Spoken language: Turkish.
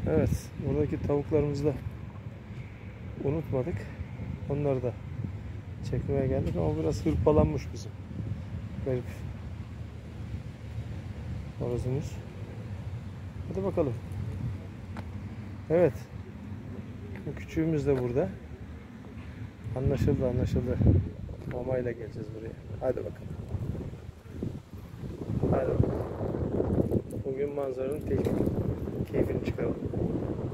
Evet, buradaki tavuklarımızı da unutmadık. Onları da çekmeye geldik ama biraz hırpalanmış bizim. Garip. Horozumuz. Hadi bakalım. Evet. Bu küçüğümüz de burada. Anlaşıldı. Mamayla geleceğiz buraya. Hadi bakalım. Hadi bakalım. Bugün manzaranın keyfini çıkaralım.